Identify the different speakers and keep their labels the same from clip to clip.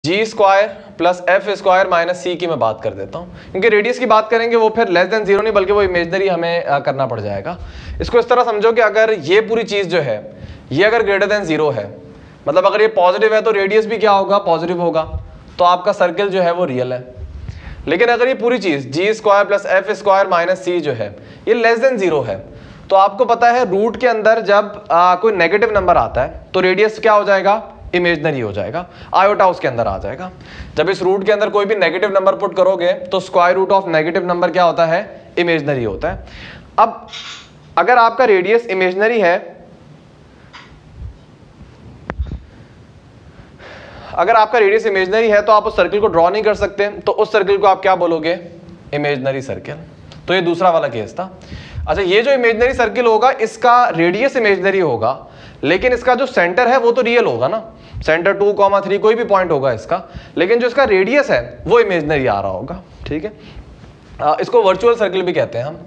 Speaker 1: जी square plus f square minus c की मैं बात कर देता हूँ, क्योंकि रेडियस की बात करेंगे वो फिर लेस देन जीरो नहीं बल्कि वो इमेजनरी हमें करना पड़ जाएगा। इसको इस तरह समझो कि अगर ये पूरी चीज़ जो है ये अगर ग्रेटर देन जीरो है, मतलब अगर ये पॉजिटिव है तो रेडियस भी क्या होगा, पॉजिटिव होगा, तो आपका सर्किल जो है वो रियल है। लेकिन अगर ये पूरी चीज़ g square plus f square minus c जो है ये लेस देन जीरो है, तो आपको पता है रूट के अंदर जब कोई नेगेटिव नंबर आता है तो रेडियस क्या हो जाएगा, इमेजनरी हो जाएगा, आयोटा उसके अंदर आ जाएगा। जब इस रूट के अंदर कोई भी नेगेटिव नंबर पुट करोगे तो square root of negative number क्या होता है, इमेजनरी होता है। अब अगर आपका रेडियस इमेजनरी है, अगर आपका रेडियस इमेजनरी है तो आप उस सर्किल को ड्रॉ नहीं कर सकते, तो उस सर्किल को आप क्या बोलोगे, इमेजनरी सर्किल। तो ये दूसरा वाला केस था। अच्छा, ये जो इमेजनरी सर्किल होगा इसका रेडियस इमेजनरी होगा, लेकिन इसका जो सेंटर है वो तो रियल होगा ना, सेंटर 2,3 कोई भी पॉइंट होगा इसका, लेकिन जो इसका रेडियस है वो इमेजनरी आ रहा होगा। ठीक है, इसको वर्चुअल सर्किल भी कहते हैं हम।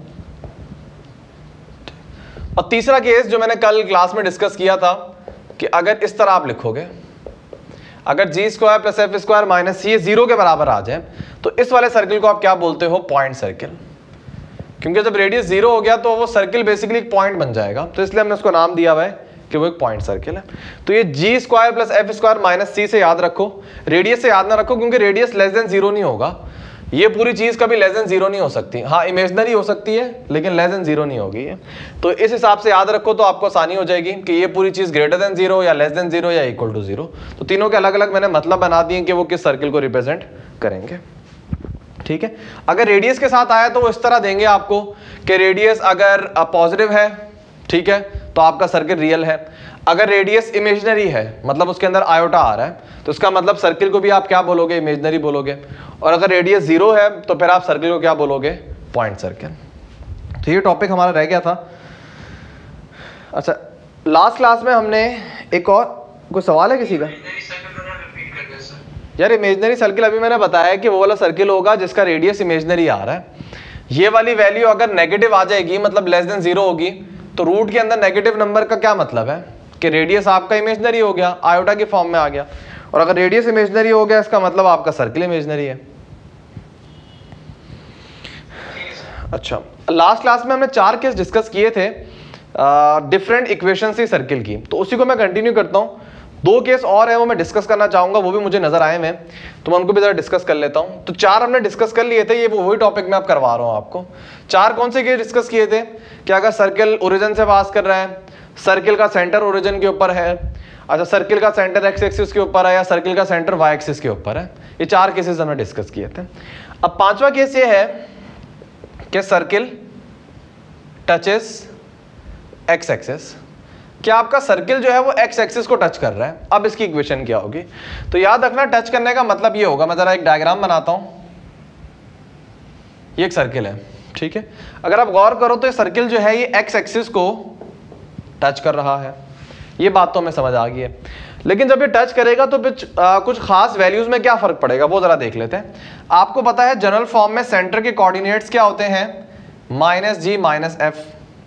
Speaker 1: और तीसरा केस जो मैंने कल क्लास में डिस्कस किया था कि अगर इस तरह आप लिखोगे, अगर g square plus f square minus c zero के बराबर आ जाए तो इस वाले सर्किल को आप क्या बोलते हो, पॉइंट सर्किल। क्योंकि जब रेडियस जीरो हो गया तो वो सर्किल बेसिकली एक पॉइंट बन जाएगा, तो इसलिए हमने उसको नाम दिया हुआ है कि वो एक पॉइंट सर्किल है। तो ये g square plus f square minus c से याद रखो, रेडियस से याद ना रखो, क्योंकि रेडियस लेस देन जीरो नहीं होगा। ये पूरी चीज कभी लेस देन जीरो नहीं हो सकती, हाँ इमेजनरी हो सकती है लेकिन लेस देन जीरो नहीं होगी ये। तो इस हिसाब से याद रखो तो आपको आसानी हो जाएगी कि ये पूरी चीज ग्रेटर देन जीरो या लेस देन जीरो या इक्वल टू जीरो। तो तीनों के अलग अलग मैंने मतलब बना दिए कि वो किस सर्किल को रिप्रेजेंट करेंगे। ठीक है, अगर रेडियस के साथ आया तो वो इस तरह देंगे आपको कि रेडियस अगर पॉजिटिव है, ठीक है, तो आपका सर्किल रियल है। अगर रेडियस इमेजनरी है, मतलब उसके अंदर आयोटा आ रहा है, तो उसका मतलब सर्किल को भी आप क्या बोलोगे, इमेजनरी बोलोगे। और अगर रेडियस जीरो है तो फिर आप सर्किल को क्या बोलोगे, पॉइंट सर्किल। तो ये टॉपिक हमारा रह गया था। अच्छा, लास्ट क्लास में हमने एक और, कोई सवाल है किसी का? यार इमेजनरी सर्किल अभी मैंने बताया कि वो वाला सर्किल होगा जिसका रेडियस इमेजनरी आ रहा है। ये वाली वैल्यू अगर नेगेटिव आ जाएगी, मतलब लेस देन जीरो होगी, तो रूट के अंदर नेगेटिव नंबर का क्या मतलब है कि रेडियस आपका इमेजनरी हो गया, आयोटा की फॉर्म में आ गया। और अगर रेडियस इमेजनरी हो गया इसका मतलब आपका सर्किल इमेजनरी है। अच्छा, लास्ट क्लास में हमने 4 केस डिस्कस किए थे डिफरेंट इक्वेशन से सर्किल की, तो उसी को मैं कंटिन्यू करता हूँ। 2 केस और है वो मैं डिस्कस करना चाहूंगा, वो भी मुझे नजर आए में, तो मैं उनको भी जरा डिस्कस कर लेता हूँ। तो 4 हमने डिस्कस कर लिए थे, ये वही टॉपिक मैं अब करवा रहा हूँ आपको। 4 कौन से केस डिस्कस किए थे कि अगर सर्किल ओरिजिन से पास कर रहा है, सर्किल का सेंटर ओरिजिन के ऊपर है, अच्छा सर्किल का सेंटर एक्स एक्सिस के ऊपर है, या सर्किल का सेंटर वाई एक्सिस के ऊपर है। ये 4 केसेस हमने डिस्कस किए थे। अब 5वां केस ये है कि सर्किल टचेस एक्स एक्सिस, क्या आपका सर्किल जो है वो एक्स एक्सिस को टच कर रहा है। अब इसकी इक्वेशन क्या होगी, तो याद रखना टच करने का मतलब ये होगा, मैं जरा एक डायग्राम बनाता हूं। ये एक सर्किल है, ठीक है, अगर आप गौर करो तो ये सर्किल जो है ये एक्स एक्सिस को टच कर रहा है, ये बात तो हमें समझ आ गई है। लेकिन जब ये टच करेगा तो कुछ खास वैल्यूज में क्या फर्क पड़ेगा वो जरा देख लेते हैं। आपको पता है जनरल फॉर्म में सेंटर के कोऑर्डिनेट्स क्या होते हैं, -g -f।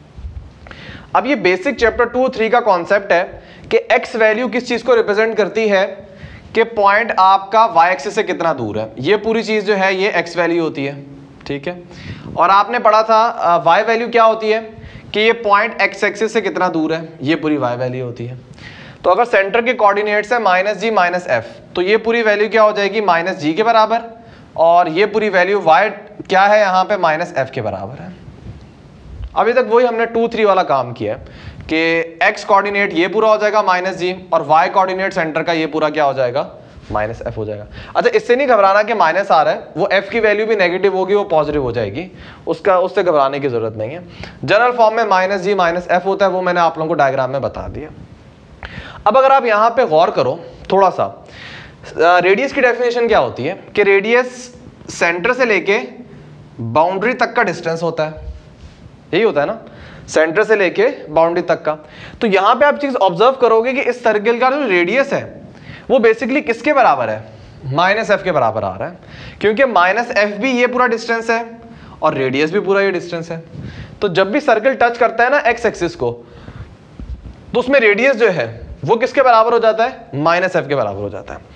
Speaker 1: अब ये बेसिक चैप्टर 2 3 का कॉन्सेप्ट है कि x वैल्यू किस चीज को रिप्रेजेंट करती है कि पॉइंट आपका y एक्सिस से कितना दूर है। ये पूरी चीज जो है ये x वैल्यू होती है, ठीक है। और आपने पढ़ा था y वैल्यू क्या होती है कि ये पॉइंट x एक्सिस से कितना दूर है, ये पूरी y वैल्यू होती है। तो अगर सेंटर के कोऑर्डिनेट्स है -g -f, तो ये पूरी वैल्यू क्या हो जाएगी, -g के बराबर, और ये पूरी वैल्यू y क्या है यहाँ पे -f के बराबर है। अभी तक वही हमने 2 3 वाला काम किया है कि x कोऑर्डिनेट ये पूरा हो जाएगा -g, और y कोऑर्डिनेट सेंटर का ये पूरा क्या हो जाएगा, -f हो जाएगा। अच्छा, इससे नहीं घबराना कि माइनस आ रहा है, वो f की वैल्यू भी नेगेटिव होगी, वो पॉजिटिव हो जाएगी, उससे घबराने की जरूरत नहीं है। जनरल फॉर्म में -g -f होता है, वो मैंने आप लोगों को डायग्राम में बता दिया। अब अगर आप यहाँ पे गौर करो थोड़ा सा, रेडियस की डेफिनेशन क्या होती है कि रेडियस सेंटर से लेके बाउंड्री तक का डिस्टेंस होता है, यही होता है ना, सेंटर से लेके बाउंड्री तक का। तो यहाँ पे आप चीज ऑब्जर्व करोगे कि इस सर्किल का जो रेडियस है वो बेसिकली किसके बराबर है, -f के बराबर आ रहा है, क्योंकि -f भी ये पूरा डिस्टेंस है और रेडियस भी पूरा ये डिस्टेंस है। तो जब भी सर्किल टच करता है ना एक्स एक्सिस को, तो उसमें रेडियस जो है वो किसके बराबर हो जाता है, -f के बराबर हो जाता है।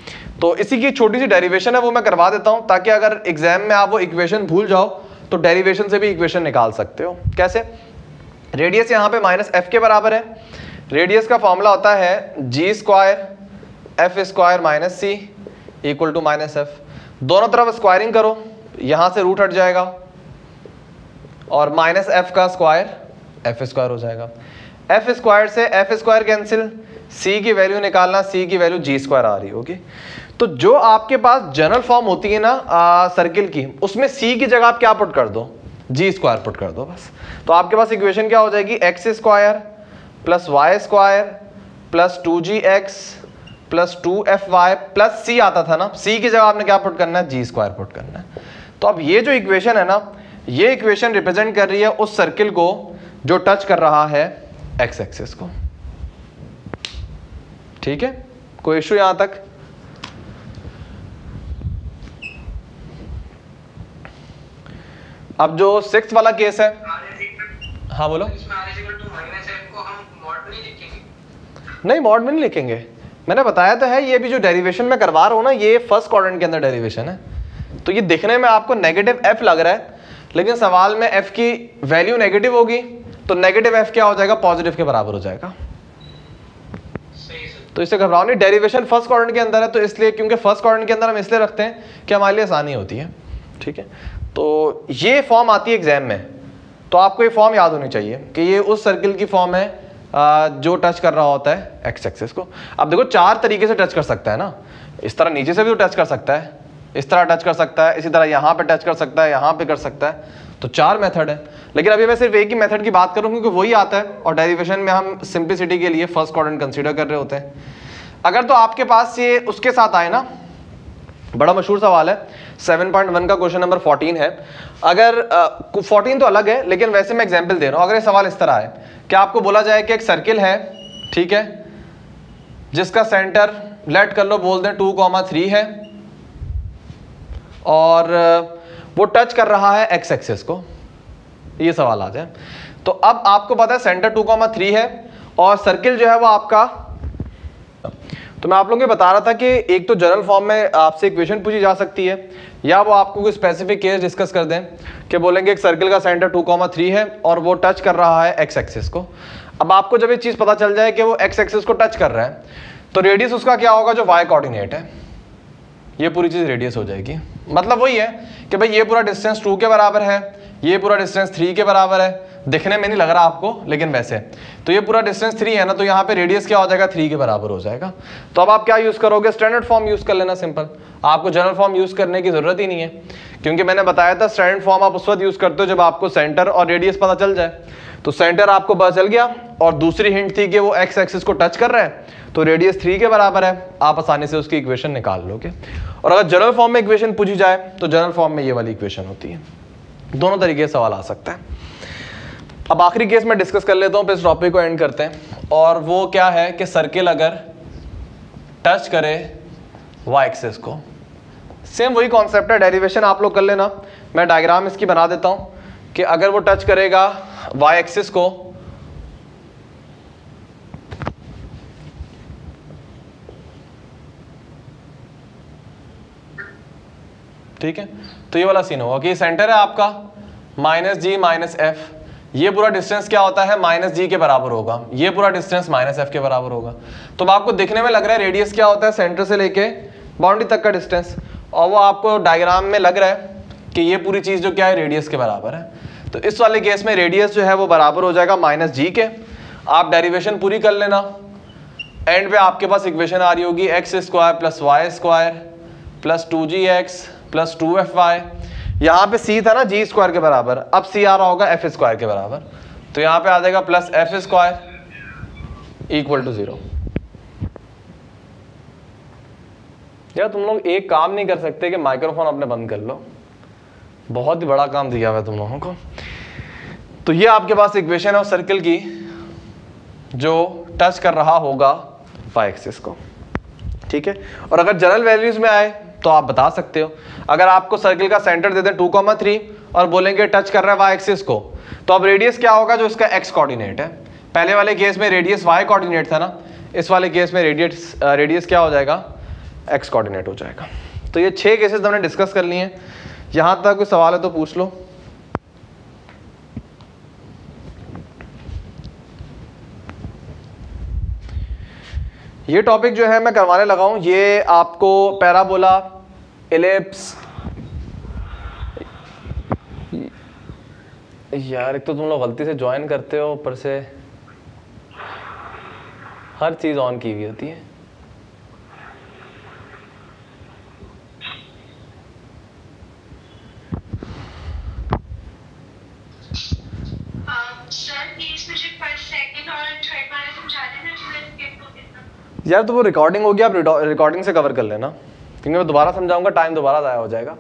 Speaker 1: तो इसी की छोटी सी डेरिवेशन है वो मैं करवा देता हूं, ताकि अगर एग्जाम में आप वो इक्वेशन भूल जाओ तो डेरिवेशन से भी इक्वेशन निकाल सकते हो। कैसे? रेडियस यहाँ पे -f के बराबर है। रेडियस का फॉर्मूला होता है g square f square minus c equal to -f। दोनों तरफ स्क्वायरिंग करो, यहाँ से रूट हट जाएगा और -f का स्क्वायर f स्क्वायर हो जाएगा। f स्क्वायर से f स्क्वायर कैंसिल, c की वैल्यू निकालना, c की वैल्यू g स्क्वायर आ रही होगी। तो जो आपके पास जनरल फॉर्म होती है ना सर्किल की, उसमें c की जगह आप क्या पुट कर दो? g स्क्वायर पुट कर दो बस। तो आपके पास इक्वेशन क्या हो जाएगी? x square plus y square plus 2gx plus 2fy plus c आता था ना, c की जगह आपने क्या पुट करना है? g स्क्वायर पुट करना है। तो अब ये जो इक्वेशन है ना, ये इक्वेशन रिप्रेजेंट कर रही है उस सर्किल को जो टच कर रहा है x एक्सिस को। ठीक है, कोई इशू यहां तक? अब जो 6th वाला केस है, हाँ बोलो। नहीं, मॉड में नहीं लिखेंगे, मैंने बताया तो है। ये भी जो डेरिवेशन में करवा रहा हूं ना, ये फर्स्ट क्वाड्रेंट के अंदर डेरिवेशन है। तो ये दिखने में आपको नेगेटिव f लग रहा है, लेकिन सवाल में f की वैल्यू नेगेटिव होगी, तो नेगेटिव f क्या हो जाएगा? पॉजिटिव के बराबर हो जाएगा। तो इससे घबराओ नहीं, डेरिवेशन फर्स्ट क्वाड्रेंट के अंदर है, तो इसलिए, क्योंकि फर्स्ट क्वाड्रेंट के अंदर हम इसलिए रखते हैं कि हमारे लिए आसानी होती है। ठीक है, तो ये फॉर्म आती है एग्जाम में, तो आपको ये फॉर्म याद होनी चाहिए कि ये उस सर्किल की फॉर्म है जो टच कर रहा होता है एक्स एक्सिस को। अब देखो, 4 तरीके से टच कर सकता है ना। इस तरह नीचे से भी तो टच कर सकता है, इस तरह टच कर सकता है, इसी तरह यहाँ पे टच कर सकता है, यहाँ पे कर सकता है। तो 4 मेथड है, लेकिन अभी मैं सिर्फ एक ही मेथड की बात करूँ क्योंकि वही आता है, और डेरिवेशन में हम सिंप्लिसिटी के लिए फर्स्ट क्वाड्रेंट कंसीडर कर रहे होते हैं। अगर तो आपके पास ये उसके साथ आए ना, बड़ा मशहूर सवाल है, 7.1 का क्वेश्चन नंबर 14 है। अगर 14 तो अलग है, लेकिन वैसे मैं एग्जांपल दे रहा हूँ। अगर ये सवाल इस तरह है कि आपको बोला जाए कि एक सर्किल है, ठीक है, जिसका सेंटर लेट कर लो बोल दें 2,3 है, और वो टच कर रहा है एक्स एक्सिस को, ये सवाल आ जाए। तो अब आपको पता है सेंटर 2,3 है और सर्किल जो है वो आपका, तो मैं आप लोगों को बता रहा था कि एक तो जनरल फॉर्म में आपसे इक्वेशन पूछी जा सकती है, या वो आपको कोई स्पेसिफिक केस डिस्कस कर दें कि बोलेंगे एक सर्किल का सेंटर 2,3 है और वो टच कर रहा है एक्स एक्सिस को। अब आपको जब ये चीज़ पता चल जाए कि वो एक्स एक्सिस को टच कर रहा है, तो रेडियस उसका क्या होगा? जो वाई कोऑर्डिनेट है, ये पूरी चीज़ रेडियस हो जाएगी। मतलब वही है कि भाई ये पूरा डिस्टेंस 2 के बराबर है, ये पूरा डिस्टेंस 3 के बराबर है। दिखने में नहीं लग रहा आपको, लेकिन वैसे तो ये पूरा डिस्टेंस 3 है ना, तो यहाँ पे रेडियस क्या हो जाएगा? 3 के बराबर हो जाएगा। तो अब आप क्या यूज़ करोगे? स्टैंडर्ड फॉर्म यूज़ कर लेना, सिंपल। आपको जनरल फॉर्म यूज़ करने की ज़रूरत ही नहीं है, क्योंकि मैंने बताया था स्टैंडर्ड फॉर्म आप उस वक्त यूज़ करते हो जब आपको सेंटर और रेडियस पता चल जाए। तो सेंटर आपको पता चल गया, और दूसरी हिंट थी कि वो एक्स एक्सिस को टच कर रहा है, तो रेडियस 3 के बराबर है। आप आसानी से उसकी इक्वेशन निकाल लोगे। और अगर जनरल फॉर्म में इक्वेशन पूछी जाए तो जनरल फॉर्म में ये वाली इक्वेशन होती है। दोनों तरीके से सवाल आ सकता है। अब आखिरी केस में डिस्कस कर लेता हूँ, फिर इस टॉपिक को एंड करते हैं। और वो क्या है कि सर्किल अगर टच करे वाई एक्सिस को, सेम वही कॉन्सेप्ट है, डेरिवेशन आप लोग कर लेना। मैं डायग्राम इसकी बना देता हूँ कि अगर वो टच करेगा वाई एक्सिस को, ठीक है, तो ये वाला सीन होगा कि सेंटर है आपका -g -f, ये पूरा डिस्टेंस क्या होता है? -g के बराबर होगा, ये पूरा डिस्टेंस -f के बराबर होगा। तो आपको दिखने में लग रहा है रेडियस क्या होता है? सेंटर से लेके बाउंड्री तक का डिस्टेंस, और वो आपको डायग्राम में लग रहा है कि ये पूरी चीज़ जो क्या है? रेडियस के बराबर है। तो इस वाले केस में रेडियस जो है वो बराबर हो जाएगा -g के। आप डेरिवेशन पूरी कर लेना, एंड पे आपके पास इक्वेशन आ रही होगी x square plus y square plus 2gx plus 2fy। यहाँ पे c था ना g स्क्वायर के बराबर, अब c आ रहा होगा f स्क्वायर के बराबर, तो यहाँ पे आ जाएगा plus f square equal to 0। यार तुम लोग एक काम नहीं कर सकते कि माइक्रोफोन अपने बंद कर लो? बहुत ही बड़ा काम दिया हुआ है तुम लोगों को। तो ये आपके पास इक्वेशन है उस सर्किल की जो टच कर रहा होगा वाई एक्सिस को, ठीक है। और अगर जनरल वैल्यूज में आए तो आप बता सकते हो, अगर आपको सर्किल का सेंटर दे दें 2,3 और बोलेंगे टच कर रहा है वाई एक्सिस को, तो अब रेडियस क्या होगा? जो इसका एक्स कोऑर्डिनेट है। पहले वाले केस में रेडियस वाई कोऑर्डिनेट था ना, इस वाले केस में रेडियस क्या हो जाएगा? एक्स कोऑर्डिनेट हो जाएगा। तो ये 6 केसेस हमने डिस्कस कर लिए हैं। यहां तक कोई सवाल है तो पूछ लो। ये टॉपिक जो है मैं करवाने लगा हूं, ये आपको पैराबोला, एलिप्स, यार एक तो तुम लोग गलती से ज्वाइन करते हो, ऊपर से हर चीज ऑन की हुई होती है। यार तो वो रिकॉर्डिंग होगी, आप रिकॉर्डिंग से कवर कर लेना, क्योंकि मैं दोबारा समझाऊंगा, टाइम दोबारा ज़ाया हो जाएगा।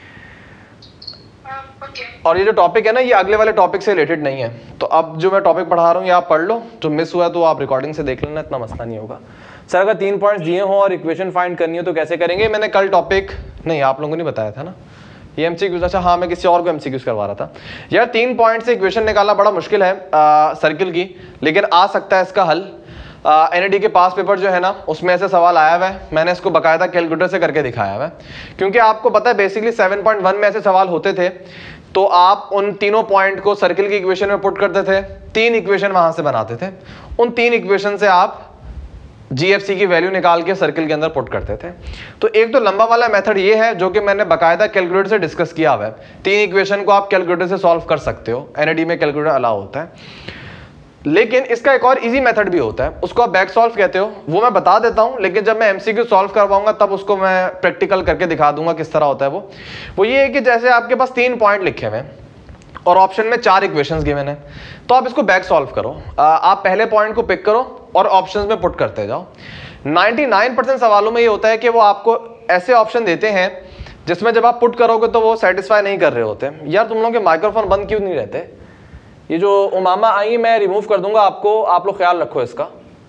Speaker 1: और ये जो टॉपिक है ना, ये अगले वाले टॉपिक से रिलेटेड नहीं है, तो अब जो मैं टॉपिक पढ़ा रहा हूँ ये आप पढ़ लो, जो मिस हुआ तो आप रिकॉर्डिंग से देख लेना, इतना मसला नहीं होगा। सर अगर 3 पॉइंट्स दिए हो और इक्वेशन फाइंड करनी हो तो कैसे करेंगे? मैंने कल टॉपिक नहीं, आप लोगों को नहीं बताया था ना ये एमसीक्यूज। अच्छा हाँ, मैं किसी और को एमसीक्यूज करवा रहा था। यार 3 पॉइंट से इक्वेशन निकालना बड़ा मुश्किल है सर्किल की, लेकिन आ सकता है इसका हल। एनईडी के पास पेपर जो है ना, उसमें ऐसे सवाल आया हुआ है, मैंने इसको बकायदा कैलकुलेटर से करके दिखाया हुआ है, क्योंकि आपको पता है बेसिकली 7.1 में ऐसे सवाल होते थे, तो आप उन तीनों पॉइंट को सर्किल की इक्वेशन में पुट करते थे, 3 इक्वेशन वहां से बनाते थे, उन 3 इक्वेशन से आप जीएफसी की वैल्यू निकाल के सर्किल के अंदर पुट करते थे। तो एक तो लंबा वाला मेथड ये है जो कि मैंने बकायदा कैलकुलेटर से डिस्कस किया हुआ है। 3 इक्वेशन को आप कैलकुलेटर से सॉल्व कर सकते हो, एनईडी में कैलकुलेटर अलाउ होता है। लेकिन इसका एक और इजी मेथड भी होता है, उसको आप बैक सॉल्व कहते हो, वो मैं बता देता हूं, लेकिन जब मैं एमसीक्यू सॉल्व करवाऊंगा तब उसको मैं प्रैक्टिकल करके दिखा दूंगा किस तरह होता है। वो ये है कि जैसे आपके पास 3 पॉइंट लिखे हुए हैं और ऑप्शन में 4 इक्वेशंस गिवन है, तो आप इसको बैक सॉल्व करो। आप पहले पॉइंट को पिक करो और ऑप्शंस में पुट करते जाओ। 99% सवालों में ये होता है कि वो आपको ऐसे ऑप्शन देते हैं जिसमें जब आप पुट करोगे तो वो सेटिस्फाई नहीं कर रहे होते। यार तुम लोगों के माइक्रोफोन बंद क्यों नहीं रहते? ये जो उमामा आई मैं रिमूव कर दूंगा आपको, आप लोग ख्याल रखो इसका।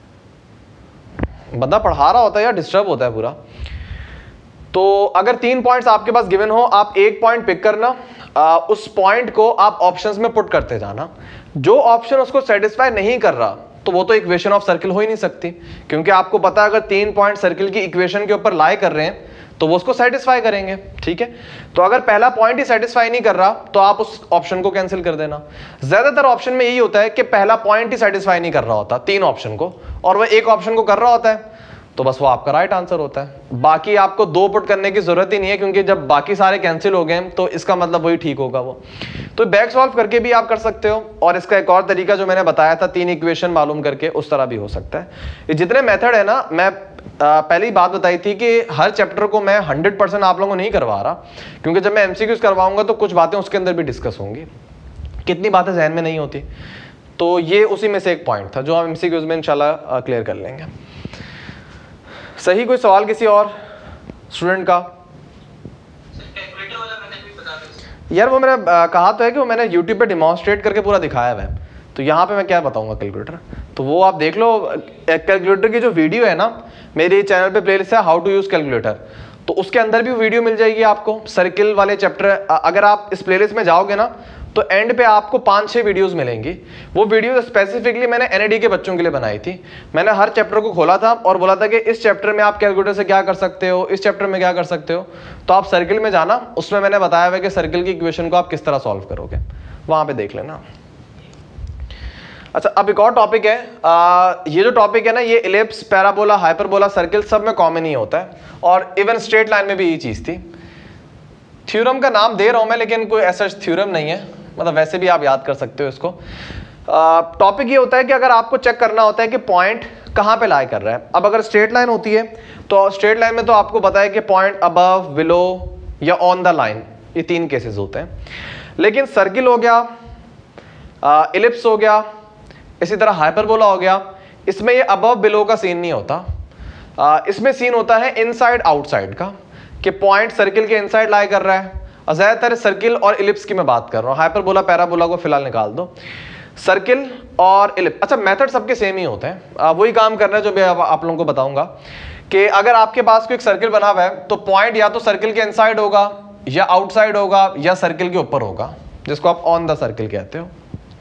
Speaker 1: बंदा पढ़ा रहा होता है या डिस्टर्ब होता है पूरा। तो अगर 3 पॉइंट्स आपके पास गिवन हो, आप एक पॉइंट पिक करना, उस पॉइंट को आप ऑप्शंस में पुट करते जाना। जो ऑप्शन उसको सेटिस्फाई नहीं कर रहा तो वो तो इक्वेशन ऑफ सर्किल हो ही नहीं सकती, क्योंकि आपको पता है अगर 3 पॉइंट सर्किल की इक्वेशन के ऊपर लाई कर रहे हैं तो वो उसको सेटिस्फाई करेंगे। ठीक है, तो अगर पहला पॉइंट ही सेटिस्फाई नहीं कर रहा तो आप उस ऑप्शन को कैंसिल कर देना। ज्यादातर ऑप्शन में यही होता है कि पहला पॉइंट ही सेटिस्फाई नहीं कर रहा होता 3 ऑप्शन को, और वह एक ऑप्शन को कर रहा होता है, तो बस वो आपका राइट आंसर होता है। बाकी आपको 2 पुट करने की जरूरत ही नहीं है, क्योंकि जब बाकी सारे कैंसिल हो गए तो इसका मतलब वही ठीक होगा वो। तो बैक सॉल्व करके भी आप कर सकते हो, और इसका एक और तरीका जो मैंने बताया था 3 इक्वेशन मालूम करके, उस तरह भी हो सकता है। ये जितने मेथड है ना, मैं पहले ही बात बताई थी कि हर चैप्टर को मैं 100% आप लोगों को नहीं करवा रहा, क्योंकि जब मैं एमसीक्यूज करवाऊंगा तो कुछ बातें उसके अंदर भी डिस्कस होंगी, कितनी बातें जहन में नहीं होती। तो ये उसी में से एक पॉइंट था जो हम एमसीक्यूज में इंशाल्लाह क्लियर कर लेंगे। सही, कोई सवाल किसी और स्टूडेंट का? यार वो मैंने कहा तो है कि वो मैंने यूट्यूब पे डिमॉन्स्ट्रेट करके पूरा दिखाया हुआ है, तो यहाँ पे मैं क्या बताऊंगा कैलकुलेटर, तो वो आप देख लो। कैलकुलेटर की जो वीडियो है ना, मेरे चैनल पे प्लेलिस्ट है हाउ टू यूज कैलकुलेटर, तो उसके अंदर भी वीडियो मिल जाएगी आपको सर्किल वाले चैप्टर। अगर आप इस प्लेलिस्ट में जाओगे ना तो एंड पे आपको 5-6 वीडियोस मिलेंगी। वो वीडियो स्पेसिफिकली मैंने एनईडी के बच्चों के लिए बनाई थी। मैंने हर चैप्टर को खोला था और बोला था कि इस चैप्टर में आप कैलकुलेटर से क्या कर सकते हो, इस चैप्टर में क्या कर सकते हो, तो आप सर्किल में जाना, उसमें मैंने बताया हुआ है कि सर्किल की इक्वेशन को आप किस तरह सॉल्व करोगे, वहां पे देख लेना। अच्छा, अब एक और टॉपिक है, ये जो टॉपिक है ना, ये इलिप्स, पैराबोला, हाइपरबोला, सर्किल सब में कॉमन ही होता है, और इवन स्ट्रेट लाइन में भी यही चीज थी। थ्योरम का नाम दे रहा हूं मैं, लेकिन कोई ऐसा थ्योरम नहीं है, मतलब वैसे भी आप याद कर सकते हो इसको। टॉपिक ये होता है कि अगर आपको चेक करना होता है कि पॉइंट कहाँ पे लाई कर रहा है। अब अगर स्ट्रेट लाइन होती है तो स्ट्रेट लाइन में तो आपको पता है कि पॉइंट अबव, बिलो या ऑन द लाइन, ये 3 केसेस होते हैं। लेकिन सर्किल हो गया, इलिप्स हो गया, इसी तरह हाइपरबोला हो गया, इसमें ये अबव बिलो का सीन नहीं होता। इसमें सीन होता है इनसाइड आउटसाइड का, कि पॉइंट सर्किल के इनसाइड लाई कर रहा है। और ज्यादातर सर्किल और इलिप्स की मैं बात कर रहा हूँ, हाइपरबोला पैराबोला को फिलहाल निकाल दो। सर्किल और इलिप्स, अच्छा मेथड सबके सेम ही होते हैं, वही काम करना है जो मैं आप लोगों को बताऊंगा। कि अगर आपके पास कोई एक सर्किल बना हुआ है तो पॉइंट या तो सर्किल के इनसाइड होगा, या आउटसाइड होगा, या सर्किल के ऊपर होगा, जिसको आप ऑन द सर्किल कहते हो।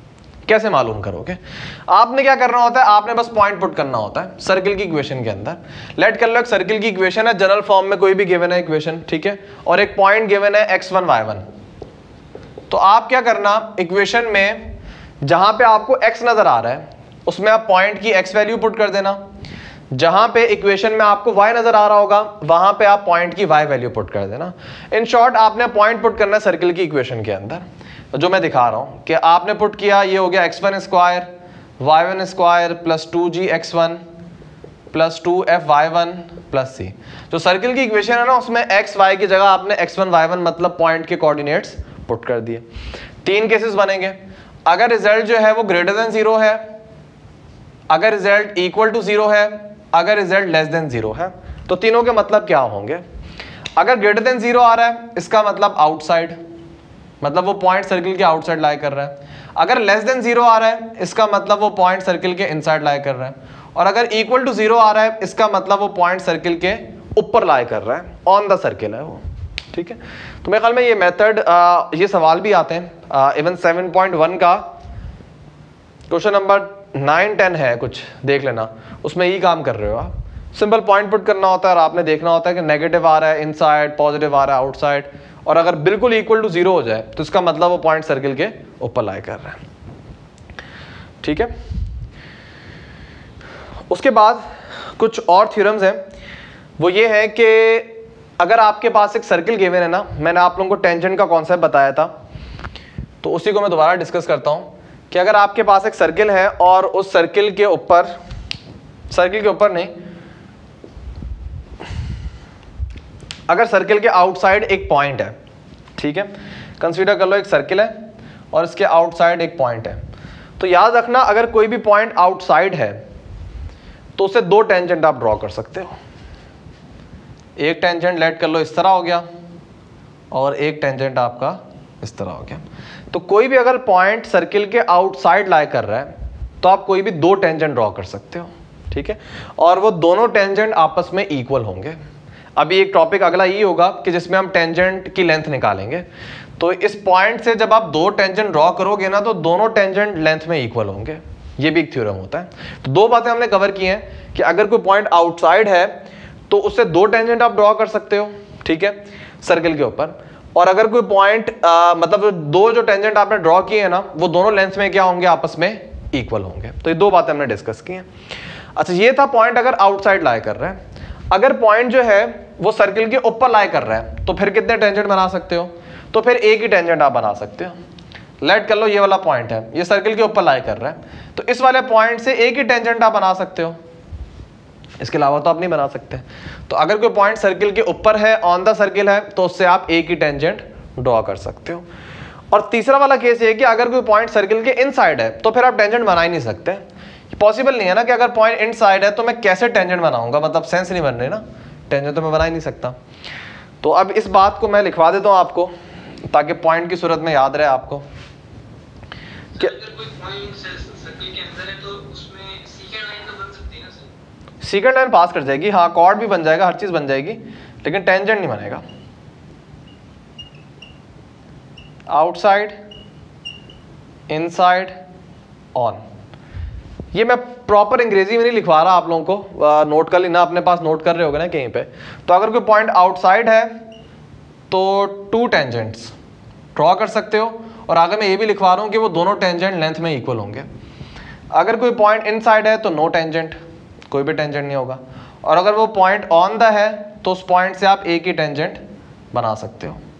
Speaker 1: कैसे मालूम करोगे? आपने क्या करना होता है, आपने बस पॉइंट पुट करना होता है सर्किल की इक्वेशन के अंदर। लेट कर लो एक सर्किल की इक्वेशन है, जनरल फॉर्म में कोई भी गिवन है इक्वेशन, ठीक है, और एक पॉइंट गिवन है x1 y1। तो आप क्या करना, इक्वेशन में जहां पे आपको x नजर आ रहा है उसमें आप पॉइंट की x वैल्यू पुट कर देना, जहां पे इक्वेशन में आपको y नजर आ रहा होगा वहां पे आप पॉइंट की y वैल्यू पुट कर देना। इन शॉर्ट आपने पॉइंट पुट करना है सर्किल की इक्वेशन के अंदर, जो मैं दिखा रहा हूं कि आपने पुट किया, ये हो गया x1 square y1 square plus 2gx1 plus 2fy1 plus c। जो सर्किल की इक्वेशन है ना उसमें x y की जगह आपने x1 y1 मतलब पॉइंट के कोऑर्डिनेट्स पुट कर दिए। 3 केसेस बनेंगे, अगर रिजल्ट जो है वो ग्रेटर देन 0 है, अगर रिजल्ट इक्वल टू 0 है, अगर रिजल्ट लेस देन 0 है। तो तीनों के मतलब क्या होंगे? अगर ग्रेटर देन 0 आ रहा है इसका मतलब आउटसाइड, मतलब वो पॉइंट सर्किल के आउटसाइड लाई कर रहा है। अगर लेस देन 0 आ रहा है इसका मतलब वो पॉइंट सर्किल के इनसाइड लाई कर रहा है। और अगर इक्वल टू 0 आ रहा है इसका मतलब वो पॉइंट सर्किल के ऊपर लाई कर रहा है, ऑन द सर्किल है वो, ठीक है। तो मेरे ख्याल में ये मेथड, ये सवाल भी आते हैं, इवन 7.1 का क्वेश्चन नंबर 9-10 है कुछ, देख लेना, उसमें यही काम कर रहे हो आप। सिंपल पॉइंट पुट करना होता है और आपने देखना होता है कि नेगेटिव आ रहा है इनसाइड, पॉजिटिव आ रहा है आउटसाइड, और अगर बिल्कुल इक्वल टू 0 हो जाए तो इसका मतलब वो पॉइंट सर्किल के ऊपर लाई कर रहा है, ठीक है। उसके बाद कुछ और थ्योरम्स हैं, वो ये है कि अगर आपके पास एक सर्किल गिवन है ना, मैंने आप लोगों को टेंजेंट का कॉन्सेप्ट बताया था, तो उसी को मैं दोबारा डिस्कस करता हूं कि अगर आपके पास एक सर्किल है और उस सर्किल के ऊपर नहीं, अगर सर्किल के आउटसाइड एक पॉइंट है, ठीक है, कंसीडर कर लो एक सर्किल है और इसके आउटसाइड एक पॉइंट है, तो याद रखना अगर कोई भी पॉइंट आउटसाइड है तो उसे 2 टेंजेंट आप ड्रॉ कर सकते हो। एक टेंजेंट लेट कर लो इस तरह हो गया और एक टेंजेंट आपका इस तरह हो गया। तो कोई भी अगर पॉइंट सर्किल के आउटसाइड लाई कर रहा है तो आप कोई भी 2 टेंजेंट ड्रॉ कर सकते हो, ठीक है, और वो दोनों टेंजेंट आपस में इक्वल होंगे। अभी एक टॉपिक अगला ये होगा कि जिसमें हम टेंजेंट की लेंथ निकालेंगे। तो इस पॉइंट से जब आप 2 टेंजेंट ड्रॉ करोगे ना तो दोनों टेंजेंट लेंथ में इक्वल होंगे, ये भी एक थ्योरम होता है। तो 2 बातें हमने कवर की हैं कि अगर कोई पॉइंट आउटसाइड है तो उससे 2 टेंजेंट आप ड्रॉ कर सकते हो, ठीक है, सर्किल के ऊपर, और अगर कोई पॉइंट मतलब 2 जो टेंजेंट आपने ड्रॉ किए हैं ना वो दोनों लेंथ में क्या होंगे, आपस में इक्वल होंगे। तो ये 2 बातें हमने डिस्कस की हैं। अच्छा, ये था पॉइंट अगर आउटसाइड लाई कर रहा है। अगर पॉइंट जो है वो सर्किल के ऊपर लाई कर रहा है तो फिर कितने टेंजेंट बना सकते हो? तो फिर एक ही टेंजेंट आप बना सकते हो। लेट कर लो ये वाला पॉइंट है, ये सर्किल के ऊपर लाई कर रहा है, तो इस वाले पॉइंट से एक ही टेंजेंट आप बना सकते हो, इसके अलावा तो आप नहीं बना सकते। तो अगर कोई पॉइंट सर्किल के ऊपर है, ऑन द सर्किल है, तो उससे आप एक ही टेंजेंट ड्रॉ कर सकते हो। और तीसरा वाला केस ये है कि अगर कोई पॉइंट सर्किल के इनसाइड है तो फिर आप टेंजेंट बना ही नहीं सकते। पॉसिबल नहीं है ना कि अगर पॉइंट इनसाइड है तो मैं कैसे टेंजेंट बनाऊंगा, मतलब सेंस नहीं बन रही ना, टेंजेंट तो मैं बना ही नहीं सकता। तो अब इस बात को मैं लिखवा देता हूं आपको ताकि पॉइंट की सूरत में याद रहे आपको कि
Speaker 2: अगर कोई पॉइंट सर्किल के अंदर है तो उसमें सीकेंड लाइन तो बन सकती है ना सर?
Speaker 1: सीकेंड लाइन पास कर जाएगी, हाँ, कॉर्ड भी बन जाएगा, हर चीज बन जाएगी, लेकिन टेंजेंट नहीं बनेगा। आउटसाइड, इनसाइड, ऑन, ये मैं प्रॉपर अंग्रेजी में नहीं लिखवा रहा आप लोगों को, नोट कर लेना, अपने पास नोट कर रहे होगे ना कहीं पे। तो अगर कोई पॉइंट आउटसाइड है तो 2 टेंजेंट्स ड्रॉ कर सकते हो, और आगे मैं ये भी लिखवा रहा हूँ कि वो दोनों टेंजेंट लेंथ में इक्वल होंगे। अगर कोई पॉइंट इनसाइड है तो नो टेंजेंट, कोई भी टेंजेंट नहीं होगा, और अगर वो पॉइंट ऑन द है तो उस पॉइंट से आप एक ही टेंजेंट बना सकते हो।